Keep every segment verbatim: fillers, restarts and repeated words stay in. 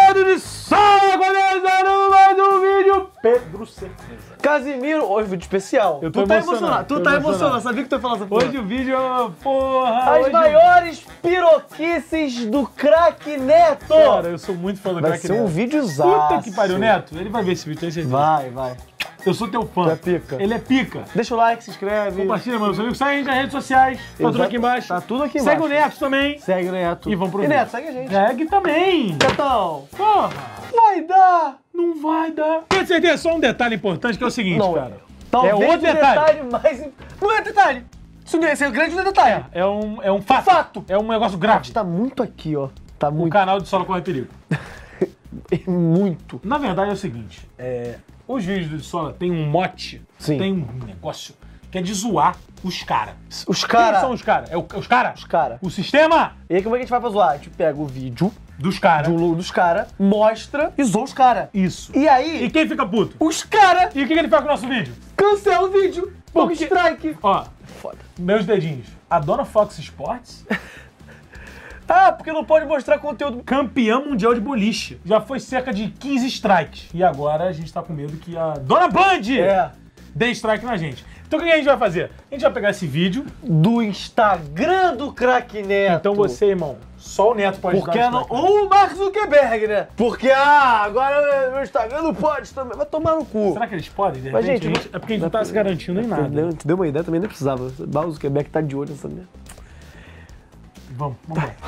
Medo de Sola, começando mais um vídeo. Pedro Certeza. Casimiro, hoje vídeo especial. Eu tô tu tá emocionado, emocionado, tu tô tá emocionado. emocionado, sabia que tu ia falar essa porra. Hoje o vídeo é... Porra! As hoje... maiores piroquices do Craque Neto. Cara, eu sou muito fã do Vai Craque ser Neto. um videozaço. Puta que pariu, Neto. Ele vai ver esse vídeo, tem certeza. Vai, vai. Eu sou teu fã. Tu é pica. Ele é pica. Deixa o like, se inscreve. Compartilha, mano. Segue a gente nas redes sociais. Tá tudo Exato. aqui embaixo. Tá tudo aqui Segue embaixo. o Neto também. Segue o Neto. E vamos pro E vídeo. Neto, segue a gente. Segue também. Netão, Porra. vai dar. Não vai dar. Tem certeza, só um detalhe importante que é o seguinte, Não, cara. Talvez é outro o detalhe. mais... Não é detalhe. Isso não é, isso é grande, não é detalhe. É um, é um fato. Fato. É um negócio grave. Tá muito aqui, ó. Tá O muito. canal de Sola Corre Perigo. Muito. Na verdade é o seguinte, é, os vídeos do Sola tem um mote, Sim. tem um negócio que é de zoar os caras. Os Quem caras. são os caras? É o, os caras? Os caras. O sistema E aí como é que a gente vai pra zoar? A gente pega o vídeo dos caras. de um logo dos caras, mostra e zoa os caras. Isso. E aí, E quem fica puto? os caras E o que, que ele faz com o nosso vídeo? cancela o vídeo. Por Por quê? strike. Ó, Foda. meus dedinhos. A dona Fox Sports, Ah, porque não pode mostrar conteúdo. campeã mundial de boliche. Já foi cerca de quinze strikes. E agora a gente tá com medo que a dona Band É. dê strike na gente. Então o que a gente vai fazer? A gente vai pegar esse vídeo. Do Instagram do Craque Neto. Então você, irmão, só o Neto pode Porque dar não, strike. ou o Mark Zuckerberg, né? Porque, ah, agora meu Instagram não pode também. Vai tomar no cu. Será que eles podem? De Mas, repente, gente, a gente- é porque a gente não tá se garantindo em nada. Deu, deu uma ideia, também nem precisava. O Zuckerberg tá de olho nessa merda. Vamos, vamos lá.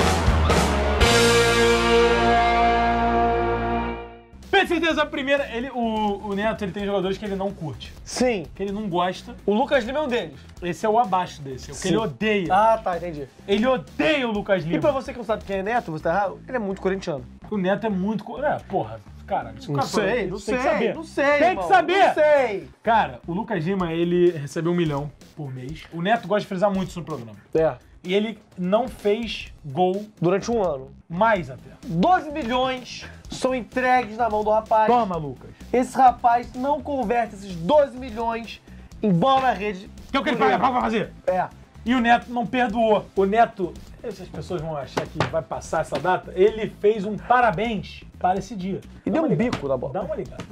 Com certeza, a primeira, ele, o, o Neto ele tem jogadores que ele não curte, Sim. que ele não gosta. O Lucas Lima é um deles. Esse é o abaixo desse, é o que Sim. ele odeia. Ah, tá, entendi. Ele odeia o Lucas E pra Lima. você que não sabe quem é Neto, você tá errado, ele é muito corintiano. O Neto é muito... co- É, porra, cara, isso Não cara, sei, isso não tem sei, que saber. não sei, Tem irmão, que saber. Não sei. Cara, o Lucas Lima, ele recebeu um milhão por mês. O Neto gosta de frisar muito isso no programa. É, E ele não fez gol, durante um ano. mais até. doze milhões são entregues na mão do rapaz. Toma, Lucas. Esse rapaz não converte esses doze milhões em bola na rede. Que é o que ele por paga pra fazer. É. E o Neto não perdoou. O Neto, essas pessoas vão achar que vai passar essa data, ele fez um parabéns para esse dia. E Dá deu uma um ligada. bico na bola. Dá uma ligada.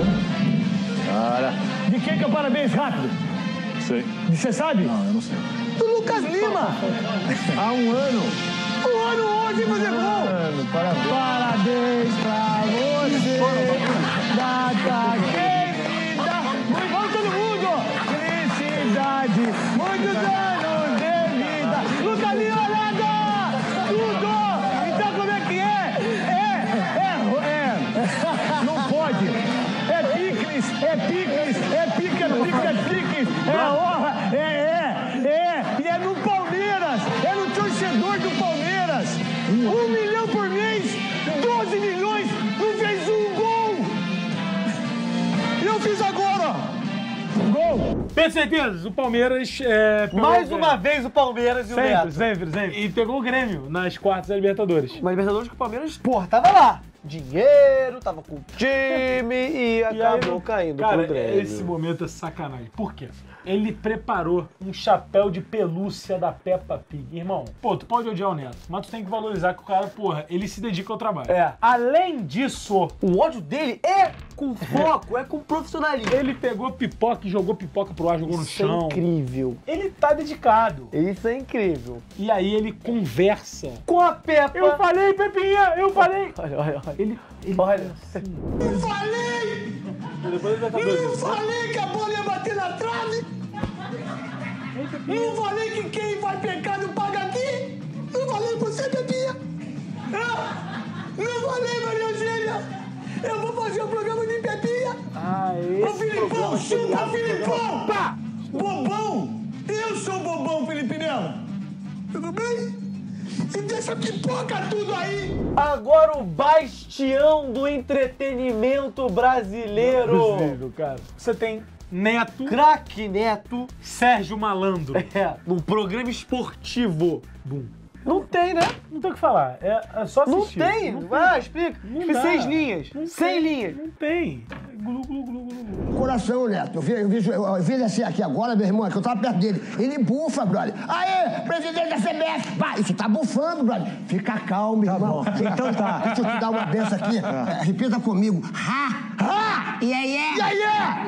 De quem que é o parabéns rápido? Sei. Você sabe? Não, eu não sei. Do Lucas Lima! Há um ano. Um ano hoje fazer gol! Mano, parabéns. Parabéns pra você! Data querida! Muito bom todo mundo! Felicidade! Muitos anos de vida! Lucas Lima nada! Tudo! Então como é que é? É, é, é! Não pode! É picles! É picles! É pica, pica, picles! É honra! É, é, é! E é no Palmeiras! É no torcedor do Palmeiras! Um milhão por mês! doze milhões! Não fez um gol! Eu fiz agora! Gol! Tenho certeza, o Palmeiras é... pegou Mais o uma Grêmio. vez o Palmeiras e o Sempre, Neto. sempre, sempre. E pegou o Grêmio nas quartas da Libertadores. Mas Libertadores que o Palmeiras, porra, tava lá. Dinheiro, tava com o time e E acabou aí, caindo cara, pro Grêmio. esse momento é sacanagem. Por quê? Ele preparou um chapéu de pelúcia da Peppa Pig. Irmão, pô, tu pode odiar o Neto, mas tu tem que valorizar que o cara, porra, ele se dedica ao trabalho. É. Além disso, O ódio dele é com foco, é com profissionalismo. ele pegou pipoca e jogou pipoca pro ar, jogou no Isso é chão. incrível. Ele tá dedicado. Isso é incrível. E aí ele conversa. Com a Peppa... Eu falei, Pepinha, eu falei. Olha, olha, olha. Ele, ele Olha. Eu falei! Depois ele tá Eu doido. falei que a bola ia bater na trave! Não falei que quem vai pecar não paga aqui! Não falei pra você, Pepinha! Ah, não falei, Maria Eugênia! Eu vou fazer o programa de Pepinha! Ah, Ô, esse Filipão, programa chupa, foi Filipão! Pá! Bobão! Eu sou bobão, Felipe Melo! Tudo bem? E deixa pipoca tudo aí! Agora o bastião do entretenimento brasileiro. Possível, cara. Você tem Neto, Craque Neto. Sérgio Malandro. É, num programa esportivo. Bum. Não tem, né? Não tem o que falar. É, é só Não assistir. tem. Não tem. Ah, explica. Não Explica dá. seis linhas. Não Cem tem. linhas. Não tem. Glu, glu, glu, glu, glu. Coração, Neto. Eu vi, eu, vi, eu vi ele assim aqui agora, meu irmão, que eu tava perto dele. Ele bufa, brother. Aê, presidente da C B F. Vai, isso tá bufando, brother. Fica calmo, irmão. Então tá. Deixa eu te dar uma benção aqui. É, repita comigo. Ha, ha, yeah, yeah. Yeah,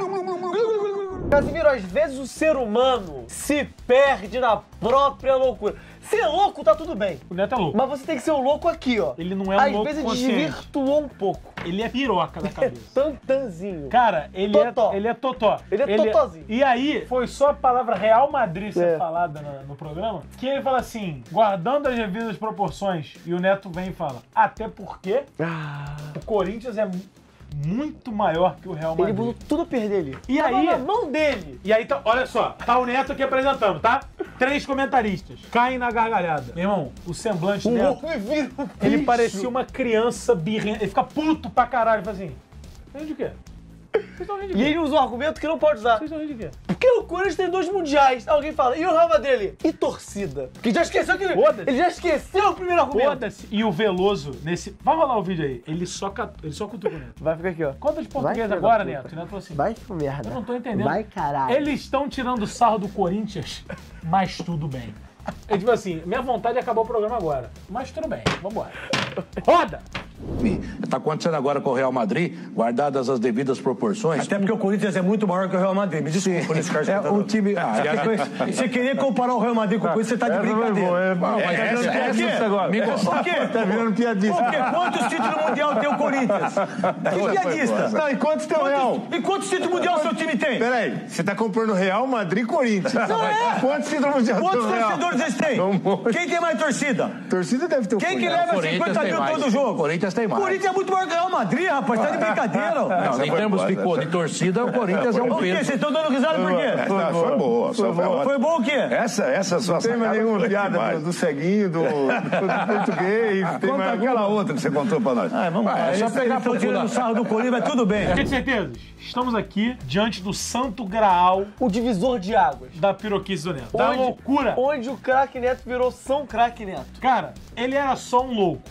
yeah. Casimiro, às vezes o ser humano se perde na própria loucura. Ser louco tá tudo bem. O Neto é louco. Mas você tem que ser um louco aqui, ó. Ele não é um Às louco vezes consciente. desvirtuou um pouco. Ele é piroca da cabeça. Tantanzinho. Cara, ele Totó. é, ele é totó. Ele é totózinho. E aí, foi só a palavra Real Madrid ser É. falada no, no programa, que ele fala assim, guardando as devidas proporções, e o Neto vem e fala, até porque Ah, o Corinthians é mu- muito maior que o Real ele Madrid. botou tudo a perder ali. E Tava aí- na mão dele. E aí, tá, olha só, tá o Neto aqui apresentando, tá? Três comentaristas. Caem na gargalhada. Meu irmão, o semblante O dele, homem vira um ele bicho. parecia uma criança birrenta. Ele fica puto pra caralho. Fala assim, rindo de quê? Vocês estão rindo de E quê? ele usa um argumento que não pode usar. Vocês estão rindo de quê? Porque o Corinthians tem dois mundiais. Alguém fala, e o Real Madrid ali? E torcida? Porque já esqueceu que ele... Foda-se. Ele já esqueceu o primeiro argumento. Foda-se. E o Veloso, nesse... Vai rolar o vídeo aí. Ele só, cat... ele só cutuca o Neto. Vai ficar aqui, ó. Conta de português filho agora, da puta. Neto. O Neto falou assim, Vai pro merda. eu não tô entendendo. Vai, caralho. Eles estão tirando sarro do Corinthians, mas tudo bem. É tipo assim, minha vontade é acabar o programa agora. Mas tudo bem, vambora. Roda! Está acontecendo agora com o Real Madrid, guardadas as devidas proporções. Até porque o Corinthians é muito maior que o Real Madrid. Me desculpa nesse caso. É um time. Você, Ah, quer- você querer comparar o Real Madrid com o Corinthians, você tá de brincadeira. Não, mas essa- Por essa- quê? esse negócio. Me gosta. Por quê? Tá virando piadista. Por quê? Quantos títulos mundial tem o Corinthians? Que piadista? Não, e quantos tem o Real? E quantos títulos mundial o seu time tem? Peraí, você tá comprando Real Madrid e Corinthians. Não é? Quantos títulos mundiais Quantos tem o Real? torcedores eles têm? Um monte. Quem tem mais torcida? Torcida deve ter o Quem que Corinthians. leva Corinthians cinquenta tem mil mais. todo jogo? Corinthians tem mais. Corinthians é muito maior que o Real Madrid, rapaz. Tá de brincadeira. ó. Não, em termos de, de torcida, o Corinthians é um O quê? Vocês peso. estão dando risada por quê? Essa foi boa. Foi boa. Foi bom o quê? Essa, essa sua Tem mais nenhuma piada do, do ceguinho, do, do português. Tem Conta mais aquela outra que você contou pra nós. Ah, vamos lá. É só Eles pegar estão pro tirando lado. sarro do Corinthians, mas tudo bem. Gente, certezas, estamos aqui diante do santo graal O divisor de águas. da piroquice do Neto. Da Onde- loucura. Onde o craque Neto virou São Craque Neto. Cara, ele era só um louco.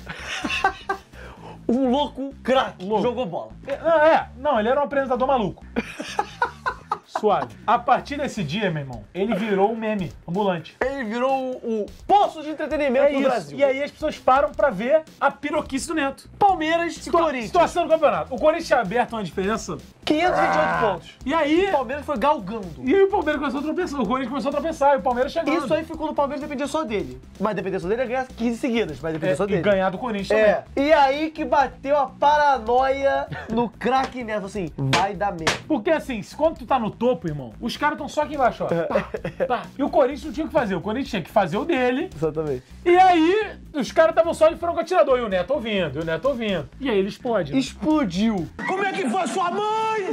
Um louco craque. Louco. Jogou bola. Não, é. Não, ele era um apresentador maluco. Suave. A partir desse dia, meu irmão, ele virou um meme ambulante. Ele virou o, o poço de entretenimento É do isso. Brasil. E aí as pessoas param pra ver a piroquice do Neto. Palmeiras e Situa- Corinthians. Situação do campeonato. O Corinthians tinha aberto uma diferença. quinhentos e vinte e oito pontos. E aí... O Palmeiras foi galgando. E aí o Palmeiras começou a tropeçar. O Corinthians começou a tropeçar e o Palmeiras chegando. Isso aí foi quando o Palmeiras dependia só dele. Mas dependia só dele, ia ganhar quinze seguidas. Mas dependia É, só e dele. ganhar do Corinthians É. também. E aí que bateu a paranoia no craque Neto. Assim, vai dar merda. Porque assim, se quando tu tá no topo, irmão, os caras estão só aqui embaixo, ó. Pá, pá. E o Corinthians não tinha o que fazer. O Corinthians tinha que fazer o dele. Exatamente. E aí, os caras estavam só de franco atirador. E o Neto ouvindo, e o Neto ouvindo. E aí ele explode. né? Explodiu. Como é que foi sua mãe?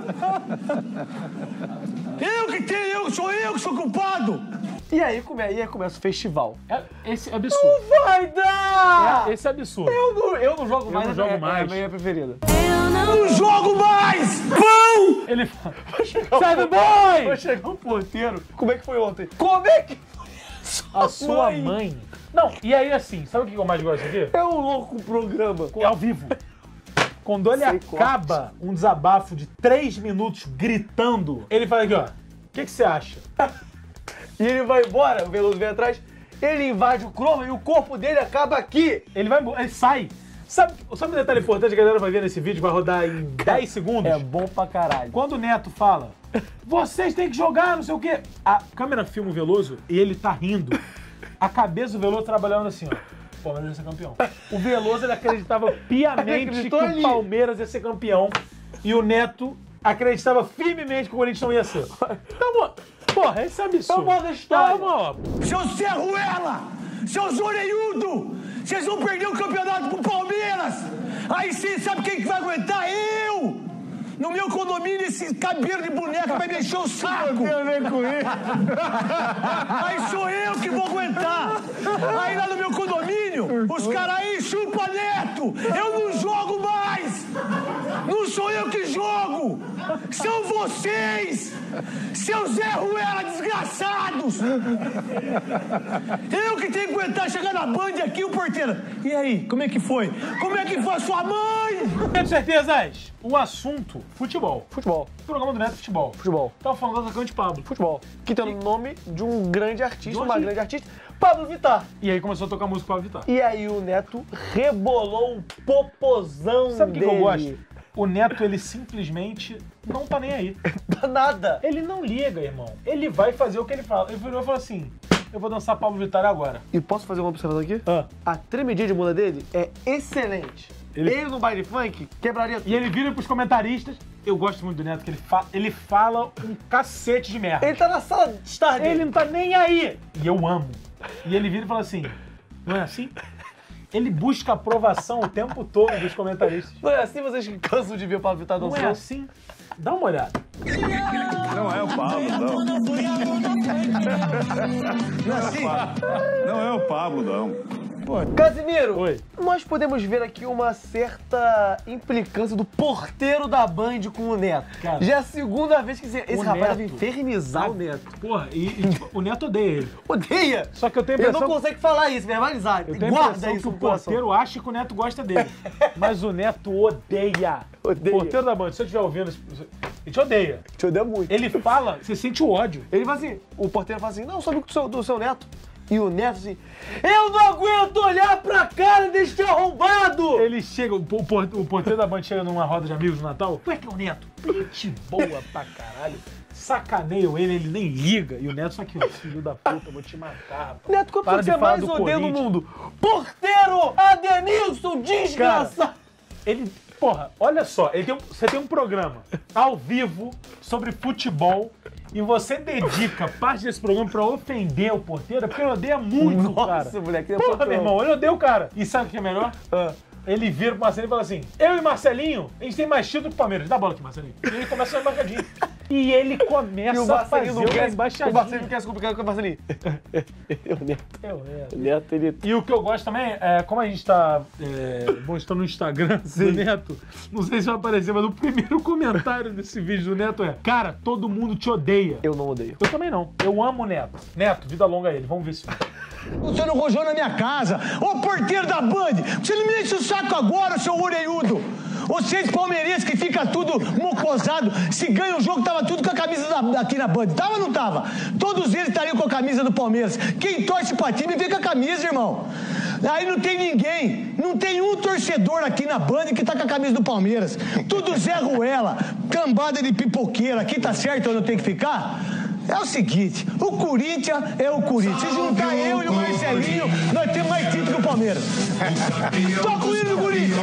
Eu que tenho, eu, sou eu que sou culpado. E aí, come, e aí começa o festival. É, esse é absurdo. Vai dar! É, esse é absurdo. Eu não, eu não jogo mais. não jogo é, É mais. a minha preferida. Não jogo mais! Pão! Ele fala, Serve boy! Vai chegar um porteiro. Como é que foi ontem? Como é que foi A sua mãe. Não, e aí assim, sabe o que eu mais gosto aqui? É um louco programa. É ao vivo. Quando ele Sem acaba um desabafo de três minutos gritando, ele fala aqui, ó. O que que você acha? E ele vai embora, o Veloso vem atrás, ele invade o croma e o corpo dele acaba aqui. Ele vai embora, ele sai. Sabe, sabe um detalhe importante que a galera vai ver nesse vídeo, vai rodar em dez segundos? É bom pra caralho. Quando o Neto fala, vocês têm que jogar, não sei o quê. A câmera filma o Veloso e ele tá rindo. A cabeça do Veloso trabalhando assim, ó. O Palmeiras ia ser campeão. O Veloso, ele acreditava piamente Ele que acreditou o ali. Palmeiras ia ser campeão. E o Neto acreditava firmemente que o Corinthians não ia ser. Então, porra, esse é absurdo. É uma outra história. Não, Seu Zé Ruela! Seus orelhudo! Vocês vão perder o campeonato pro Palmeiras! Aí sim, sabe quem que vai aguentar? Eu! No meu condomínio, esse cabelo de boneca vai me encher o saco! Não tem a ver com isso. Aí sou eu que vou aguentar! Aí lá no meu condomínio, os caras aí chupa Neto! Eu não jogo mais! Não sou eu que jogo! São vocês! Seus Zé Ruela desgraçados! Eu que que tem que aguentar chegar na Band aqui, o porteiro. E aí, como é que foi? Como é que foi a sua mãe? Tenho certezas. O assunto, futebol. Futebol. O programa do Neto é futebol. Futebol. Tava falando do atacante Pablo. Futebol. Que tem o nome de um grande artista, De um uma artista. grande artista, Pablo Vittar. E aí começou a tocar música Pablo Vittar. E aí o Neto rebolou o popozão Sabe o que, dele. que eu gosto? O Neto, ele simplesmente não tá nem aí. Dá nada. Ele não liga, irmão. Ele vai fazer o que ele fala. Ele virou e falou assim, eu vou dançar Pablo Vittar agora. E posso fazer uma observação aqui? Ah. A tremedinha de bunda dele é excelente. Ele- Ele, no baile funk quebraria tudo. E ele vira pros comentaristas. Eu gosto muito do Neto, que ele, fa ele fala um cacete de merda. Ele tá na sala de estar dele. Ele não tá nem aí. E eu amo. E ele vira e fala assim, não é assim? Ele busca aprovação o tempo todo dos comentaristas. Não é assim vocês que cansam de ver o Pablo Vittar Não dançando? é assim? Dá uma olhada. Não é o Pablo, não. Não é assim? Não é o Pablo, não. Casimiro, Oi. nós podemos ver aqui uma certa implicância do porteiro da Band com o Neto. Cara, Já é a segunda vez que esse, esse o rapaz deve Neto- infernizar o Neto. Porra, e, e, tipo, o Neto odeia ele. Odeia! Só que eu tenho a Ele impressão... não consegue falar isso, verbalizar. Eu tenho a Guarda impressão isso que o no coração. porteiro acha que o Neto gosta dele. Mas o Neto odeia. Odeia. O porteiro da Band, se eu estiver ouvindo, ele te odeia. Te odeia muito. Ele fala, você sente o ódio. Ele fala assim, o porteiro fala assim, não, sou amigo do seu, do seu Neto. E o Neto assim, eu não aguento olhar pra cara deste arrombado! Ele chega, o, por- o porteiro da Band chega numa roda de amigos no Natal. Ué, que é o Neto? Gente boa pra caralho. Sacaneiam ele, ele nem liga. E o Neto só aqui, ó, filho da puta, eu vou te matar, rapaz. Neto, qual Para que de você falar mais do odeia no Corinthians. mundo? Porteiro Adenilson, desgraçado! Ele, porra, olha só, ele tem um- você tem um programa ao vivo sobre futebol e você dedica parte desse programa pra ofender o porteiro, é porque ele odeia muito, cara. Nossa, moleque, é Porra, patrão. meu irmão, ele odeia o cara. E sabe o que é melhor? Ah. Ele vira pro Marcelinho e fala assim, eu e Marcelinho, a gente tem mais título que o Palmeiras. Dá a bola aqui, Marcelinho. E ele começa a embaixadinha. E ele começa E o a fazer Marcelinho não uma quer, o embaixadinha. Marcelinho não quer se complicar com o Marcelinho. o Neto, É o Neto. o Neto, ele... E o que eu gosto também é, como a gente tá é, mostrando no Instagram do Neto, não sei se vai aparecer, mas o primeiro comentário desse vídeo do Neto é: cara, todo mundo te odeia. Eu não odeio. Eu também não. Eu amo o Neto. Neto, vida longa a ele. Vamos ver se. Você não rojou na minha casa. Ô, porteiro da Band, você não me enche o saco agora, seu orelhudo. Vocês palmeirenses que fica tudo mocosado, se ganha o jogo, tava tudo com a camisa da, aqui na Band. Tava ou não tava? Todos eles estariam com a camisa do Palmeiras. Quem torce pra time vem com a camisa, irmão. Aí não tem ninguém, não tem um torcedor aqui na Band que tá com a camisa do Palmeiras. Tudo Zé Ruela, cambada de pipoqueira. Aqui tá certo onde eu tenho que ficar? É o seguinte, o Corinthians é o Corinthians. Se juntar eu e o Marcelinho, nós temos mais título que o Palmeiras. Toca o hino do Corinthians.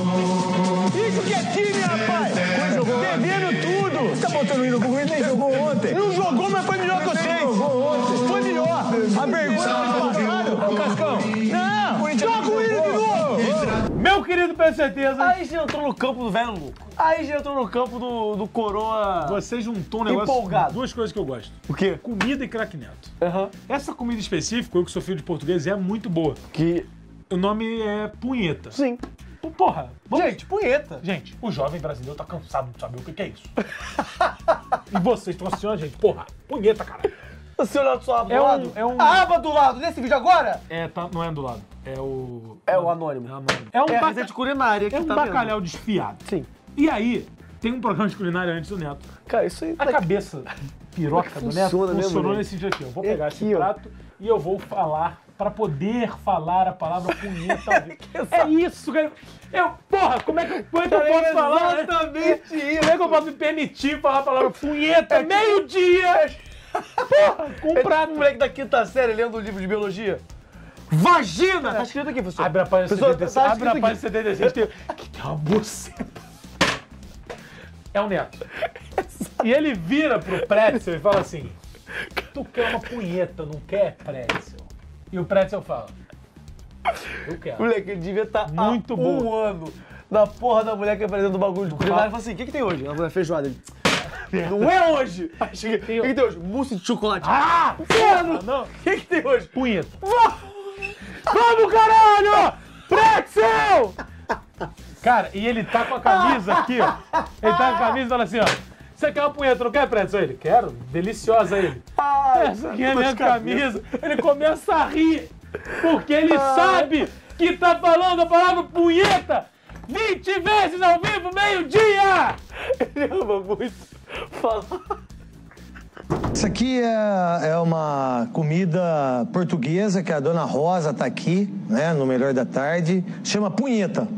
Isso que é time, rapaz. Devendo tudo. Você tá botando o hino pro Corinthians? Nem jogou ontem. Não jogou, mas foi melhor que vocês. Foi melhor. A vergonha foi passada. Ô, Cascão. Não, toca o hino de novo. Meu querido P Certeza, Aí já entrou no campo do velho louco. Aí já entrou no campo do, do coroa... você juntou um negócio. Empolgado. Duas coisas que eu gosto: O quê? comida e craque Neto. Aham. Essa comida específica, eu que sou filho de português, é muito boa. Que... O nome é punheta. Sim. Porra, vamos. Gente, punheta. Gente, o jovem brasileiro tá cansado de saber o que que é isso. E vocês estão assistindo a gente. Porra, punheta, cara. Você olhou do seu aba É do um- lado? é um- A aba do lado desse vídeo agora? É, tá, não é do lado. É o. É o anônimo. É, anônimo. é um, É a baca- receita culinária que é um tá bacalhau desfiado. Sim. E aí, tem um programa de culinária antes do Neto. Cara, isso aí... A cabeça piroca do Neto funciona, né, funcionou moleque? nesse sentido aqui. Eu vou É pegar aqui, esse ó. prato e eu vou falar pra poder falar a palavra punheta. ao vivo. É isso, cara. Eu, porra, como é que, como é que eu posso falar? né? Exatamente isso. Como é que eu posso me permitir falar a palavra punheta meio-dia? Porra, com um É prato. um moleque da quinta série lendo um livro de biologia. Vagina! Tá escrito aqui, professor. Abre a página Professor, setenta e seis. tá Abre a escrito página aqui. setenta e seis. Tem, que tem uma buceta. É o Neto. E ele vira pro Pretzel e fala assim: tu quer uma punheta, não quer, Pretzel? E o Pretzel fala: eu quero. Moleque, ele devia estar Muito há bom. um ano na porra da mulher que apresenta o bagulho de culinária e fala assim, o que que tem hoje? A mulher feijoada. Ele, não é hoje! Aí chega, o que que tem hoje? Mousse de chocolate. Ah! Mano, Não, o que que tem hoje? punheta. Vamos, caralho! Pretzel! Cara, e ele tá com a camisa aqui, ó. Ele tá com a camisa e fala assim, ó. Você quer uma punheta, não quer, Pretzel? Ele, quero. Deliciosa ele. Ai, Essa aqui é a minha camisa. Ele começa a rir. Porque ele sabe que tá falando a palavra punheta vinte vezes ao vivo, meio-dia! Ele ama muito falar. Isso aqui é, é uma comida portuguesa que a dona Rosa tá aqui, né, no Melhor da Tarde. Chama punheta.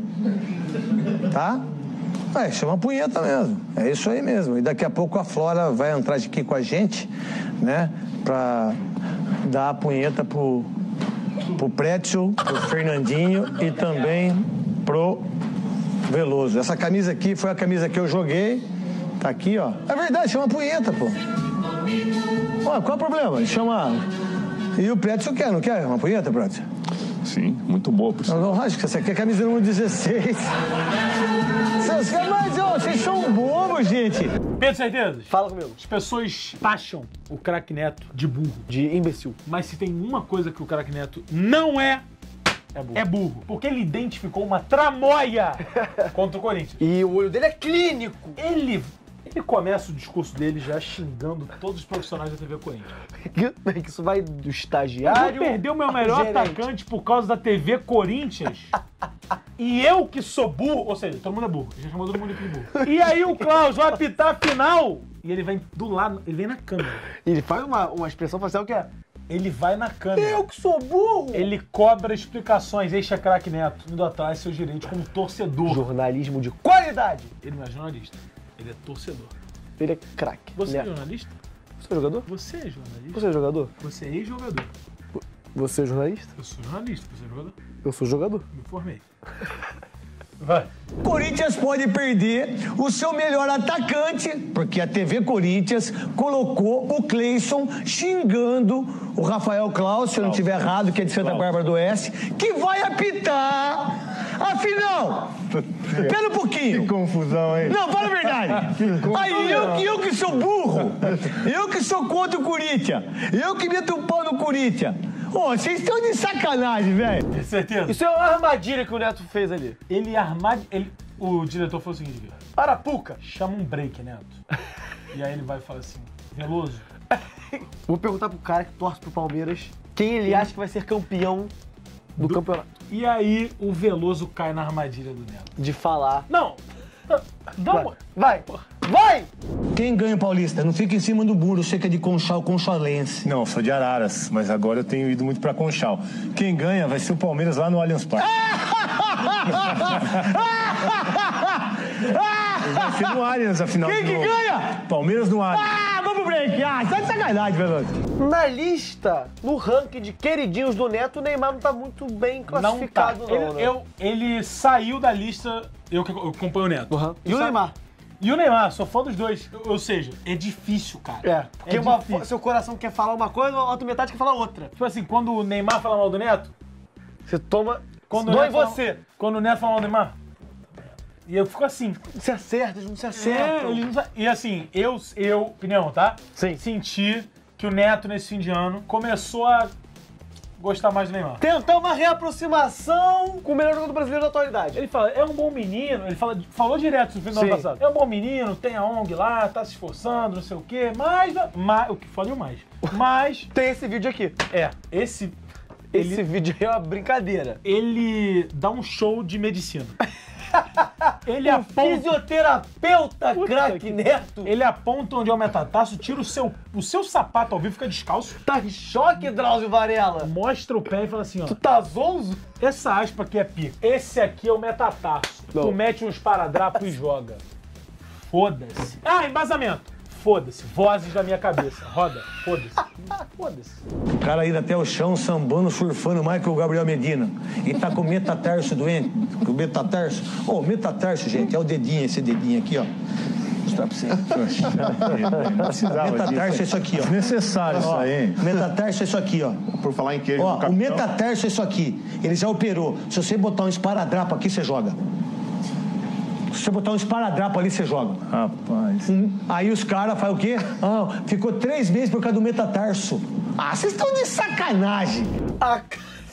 Tá? É, chama punheta mesmo. É isso aí mesmo. E daqui a pouco a Flora vai entrar aqui com a gente, né, pra dar a punheta pro, pro Pretzel, pro Fernandinho e também pro Veloso. Essa camisa aqui foi a camisa que eu joguei. Tá aqui, ó. É verdade, chama punheta, pô. Ó, qual é o problema? Chama... E o Pretzel quer, não quer uma punheta, Pretzel? Sim, muito boa, por Não, não, acho que essa aqui é a camisa número dezesseis. Vocês, mas, ó, vocês são bobos, gente. Pedro Certezas, Fala comigo. as pessoas taxam o craque Neto de burro. De imbecil. Mas se tem uma coisa que o craque Neto não é, é burro. É burro. Porque ele identificou uma tramóia contra o Corinthians. E o olho dele é clínico. Ele, ele começa o discurso dele já xingando todos os profissionais da T V Corinthians. Que isso vai do Eu estagiário. vou perder o meu melhor gerente. atacante por causa da T V Corinthians. E eu que sou burro, ou seja, todo mundo é burro. Ele já chamou todo mundo aqui de burro. E aí o Klaus vai apitar a final. E ele vem do lado, ele vem na câmera. Ele faz uma, uma expressão facial que é. Ele vai na câmera. Eu que sou burro! Ele cobra explicações. Eixa craque Neto, indo atrás de seus direitos como torcedor. Jornalismo de qualidade. Ele não é jornalista, ele é torcedor. Ele é craque. Você é Neto. jornalista? Você é jogador? Você é jornalista? Você é jogador? Você é ex-jogador. Você é jornalista? Eu sou jornalista, você é jogador? Eu sou jogador. Me formei. Vai. Corinthians pode perder o seu melhor atacante, porque a T V Corinthians colocou o Cleison xingando o Rafael Klaus, se eu não estiver errado, que é de Santa Bárbara do Oeste, que vai apitar a final. Pera um pouquinho. Que confusão, hein? Não, fala a verdade. Aí eu, que- eu que sou burro, eu que sou contra o Corinthians, eu que meto o pau no Corinthians. Ô, vocês estão de sacanagem, velho. Tem certeza? Isso é uma armadilha que o Neto fez ali. Ele armar. Ele, o diretor falou o seguinte, Guilherme, Arapuca. chama um break, Neto. E aí ele vai falar assim, Veloso, Vou perguntar pro cara que torce pro Palmeiras quem ele acha que vai ser campeão do, Do- campeonato. e aí o Veloso cai na armadilha do Neto. De falar. Não! Dá Vai, uma... vai! Vai! Quem ganha o Paulista? Não fica em cima do muro, você que é de Conchal, Conchalense. Não, sou de Araras, mas agora eu tenho ido muito pra Conchal. Quem ganha vai ser o Palmeiras lá no Allianz Parque. Vai ser no Allianz, afinal. Quem de que novo. ganha? Palmeiras no Allianz. Ah, vamos pro break. Ah, tá de sacanagem, Veloso. Na lista, no ranking de queridinhos do Neto, o Neymar não tá muito bem classificado, não. tá. ele, né? eu, ele saiu da lista, eu que eu acompanho o Neto. Uhum. E o Sabe- Neymar? E o Neymar, sou fã dos dois. Ou seja, é difícil, cara. É. Porque É uma- difícil. seu coração quer falar uma coisa, a outra metade quer falar outra. Tipo assim, quando o Neymar fala mal do Neto, Você toma. quando o Dói Neto fala- você. Quando o Neto fala mal do Neymar, e eu fico assim. Se acerta, eles não se É, acertam. eles não sa- e assim, eu, eu, opinião, tá? Sim. Senti que o Neto, nesse fim de ano, começou a gostar mais do Neymar. Tentar uma reaproximação com o melhor jogador brasileiro da atualidade. Ele fala, é um bom menino, ele fala, falou direto no fim do ano Sim. passado. É um bom menino, tem a ONG lá, tá se esforçando, não sei o quê, mas, mas o que falei mais. Mas, Tem esse vídeo aqui. é, esse, Esse ele, vídeo aí é uma brincadeira. ele dá um show de medicina. Ele O aponta, fisioterapeuta Puta craque que- Neto ele aponta onde é o metatarso, tira o seu, o seu sapato ao vivo, fica descalço, tá em choque, Drauzio Varela. mostra o pé e fala assim, ó, Tu tá zonzo? essa aspa aqui é pica. Esse aqui é o metatarso. Não. Tu mete uns paradrapos e joga. Foda-se. Ah, embasamento. Foda-se. Vozes da minha cabeça. Roda. Foda-se. Foda-se. O cara ir até o chão, sambando, surfando mais que o Gabriel Medina. E tá com o metatarso doente. Com o metatarso. Ô, o metatarso, gente, é o dedinho, esse dedinho aqui, ó. Vou mostrar pra você. Não precisava Metatarso é disso. isso aqui, ó. Desnecessário isso Ó, aí, hein? metatarso é isso aqui, ó. Por falar em queijo Ó, do o capitão. metatarso é isso aqui. Ele já operou. Se você botar um esparadrapo aqui, você joga. Se você botar um esparadrapo ali, você joga. Rapaz. Hum, Aí os caras fazem o quê? Ah, ficou três meses por causa do metatarso. Ah, vocês estão de sacanagem. A,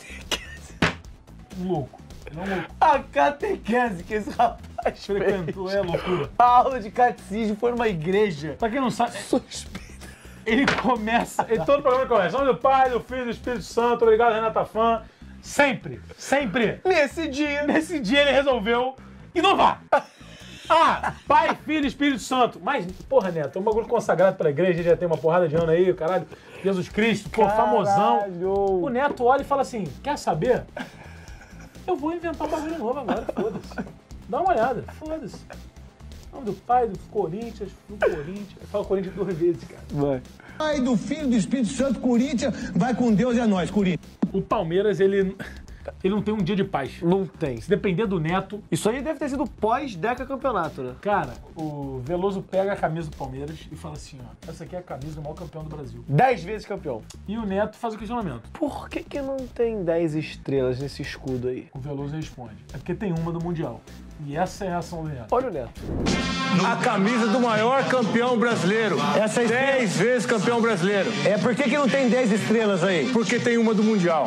Louco. Não louco. a catequese que esse rapaz fez. Frequentou, é loucura. A aula de catecismo foi numa igreja. Pra quem não sabe, Suspeita. ele começa, ele, todo o programa ele começa, em nome do Pai, do Filho e do Espírito Santo, obrigado, Renata Fã. Sempre, sempre. Nesse dia. Nesse dia ele resolveu inovar. Ah, Pai, Filho e Espírito Santo. Mas, porra, Neto, é um bagulho consagrado pela igreja, a gente já tem uma porrada de ano aí, caralho. Jesus Cristo, pô, famosão. O Neto olha e fala assim, quer saber? Eu vou inventar um bagulho novo agora, foda-se. Dá uma olhada, foda-se. Em nome do Pai, do Corinthians, do Corinthians. Eu falo Corinthians duas vezes, cara. Vai. Pai, do Filho, do Espírito Santo, Corinthians, vai com Deus e é nós, Corinthians. O Palmeiras, ele, ele não tem um dia de paz. Não tem. Se depender do Neto... Isso aí deve ter sido pós-Deca Campeonato, né? Cara, o Veloso pega a camisa do Palmeiras e fala assim, ó, essa aqui é a camisa do maior campeão do Brasil. Dez vezes campeão. E o Neto faz o questionamento. Por que que não tem dez estrelas nesse escudo aí? O Veloso responde, é porque tem uma do Mundial. E essa é a reação do Neto. Olha o Neto. A camisa do maior campeão brasileiro. Essa estrela- Dez vezes campeão brasileiro. É, por que que não tem dez estrelas aí? Porque tem uma do Mundial.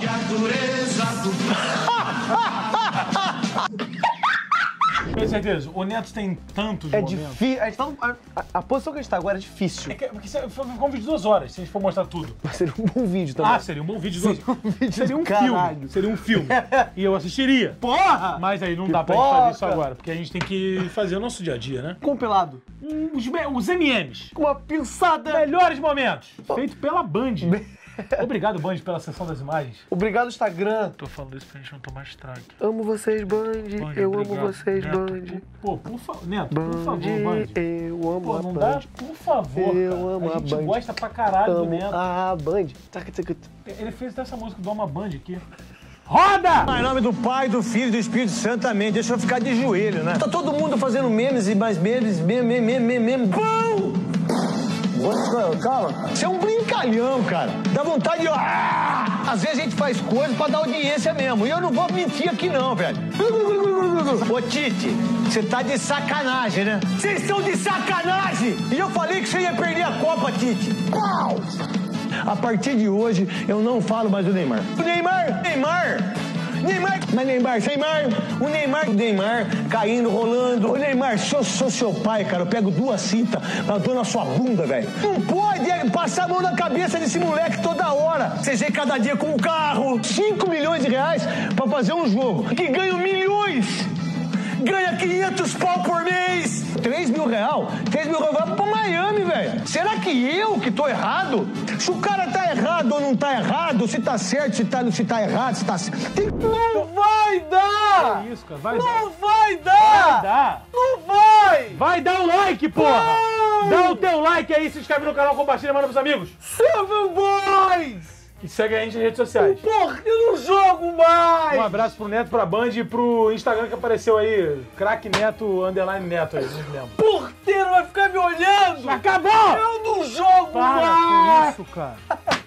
Com certeza, o Neto tem tantos É momentos. difícil. A, gente tá no- a, a- a posição que a gente tá agora é difícil. É que, porque se- foi um vídeo de duas horas, se a gente for mostrar tudo. Mas seria um bom vídeo também. Ah, seria um bom vídeo de duas horas. um vídeo Seria do um caralho. filme. Seria um filme. E eu assistiria. Porra! Mas aí não dá pra gente fazer isso Pipoca. agora, porque a gente tem que fazer o nosso dia a dia, né? Compilado. Os, me- os M Ms. Com uma pinçada. Melhores momentos. Feito pela Band. Obrigado, Band, pela sessão das imagens. Obrigado, Instagram. Tô falando isso pra gente não tomar strike. Amo vocês, Band. Band, Eu obrigado. amo vocês, Neto, Band. Pô, por favor, Neto, Band, por favor, Band. eu amo Pô, a não Band. dá? Por favor, Eu cara. amo a a gente Band. gosta pra caralho do Amo Neto. a Band. Tac, tac, tac. Ele fez até essa música do Alma Band aqui. Roda! Em nome do Pai, do Filho e do Espírito Santo, amém. Deixa eu ficar de joelho, né? Tá todo mundo fazendo memes e mais memes, meme, meme, meme, meme. Pão! Calma. Você é um brincalhão, cara. Dá vontade de... Ah! Às vezes a gente faz coisas pra dar audiência mesmo. E eu não vou mentir aqui não, velho. Ô, Tite, você tá de sacanagem, né? Vocês estão de sacanagem! E eu falei que você ia perder a Copa, Tite. Pau! A partir de hoje, eu não falo mais do Neymar. O Neymar! Neymar! Neymar! Mas Neymar, Neymar! O Neymar, o Neymar caindo, rolando. Ô Neymar, se eu sou seu pai, cara, eu pego duas cintas, eu dou na sua bunda, velho. Não pode é, passar a mão na cabeça desse moleque toda hora. Vocês vêm cada dia com um carro, cinco milhões de reais pra fazer um jogo. Que ganham milhões! Ganha quinhentos pau por mês! três mil real? três mil real vai pra Miami, velho! Será que eu que tô errado? Se o cara tá errado ou não tá errado, se tá certo, se tá, se tá errado, se tá... Tem... Não vai dar! É isso, cara. Vai Não dar. vai dar! Vai dar. Não vai! Vai dar o like, porra! Vai! Dá o teu like aí, se inscreve no canal, compartilha, manda pros amigos. Seven Boys! E segue a gente nas redes sociais. Porra, eu não jogo mais! Um abraço pro Neto, pra Band e pro Instagram que apareceu aí. Craque Neto, underline Neto aí, não lembro. Porteiro vai ficar me olhando! Acabou! Eu não jogo Para mais! com isso, cara.